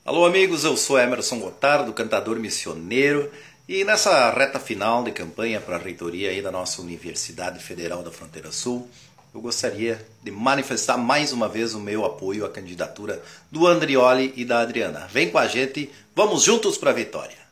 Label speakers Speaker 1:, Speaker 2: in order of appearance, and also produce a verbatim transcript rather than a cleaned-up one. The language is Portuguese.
Speaker 1: Alô amigos, eu sou Emerson Gotardo, cantador missioneiro, e nessa reta final de campanha para a reitoria aí da nossa Universidade Federal da Fronteira Sul, eu gostaria de manifestar mais uma vez o meu apoio à candidatura do Andrioli e da Adriana. Vem com a gente, vamos juntos para a vitória!